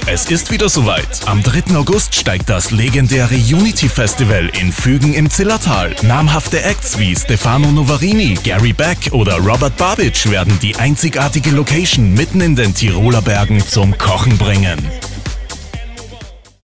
Es ist wieder soweit. Am 3. August steigt das legendäre Unity Festival in Fügen im Zillertal. Namhafte Acts wie Stefano Novarini, Gary Beck oder Robert Babicz werden die einzigartige Location mitten in den Tiroler Bergen zum Kochen bringen.